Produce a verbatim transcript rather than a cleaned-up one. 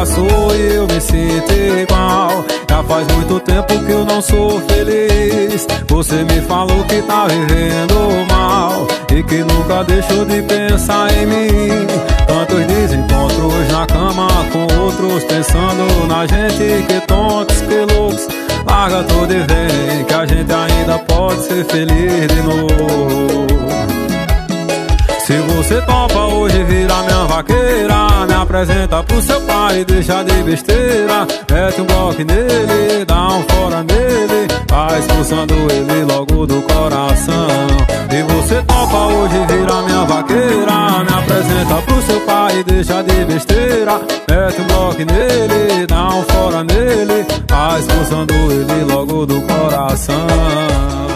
passou e eu me sinto igual. Já faz muito tempo que eu não sou feliz. Você me falou que tá vivendo mal e que nunca deixou de pensar em mim. Tantos desencontros na cama com outros, pensando na gente. Que tontos, que loucos. Larga tudo e vem, que a gente ainda pode ser feliz de novo. Se você topa hoje virar minha vaqueira, me apresenta pro seu pai e deixa de besteira. Mete um bloco nele, dá um fora nele, vai expulsando ele logo do coração. Se você topa hoje virar minha vaqueira, me apresenta pro seu pai e deixa de besteira. Mete um bloco nele, dá um fora nele, vai expulsando ele logo do coração.